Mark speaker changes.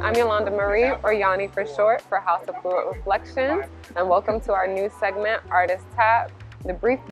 Speaker 1: I'm Yolanda Marie, or Yanni for short, for House of Fluid Reflections, and welcome to our new segment, Artist Tap, the brief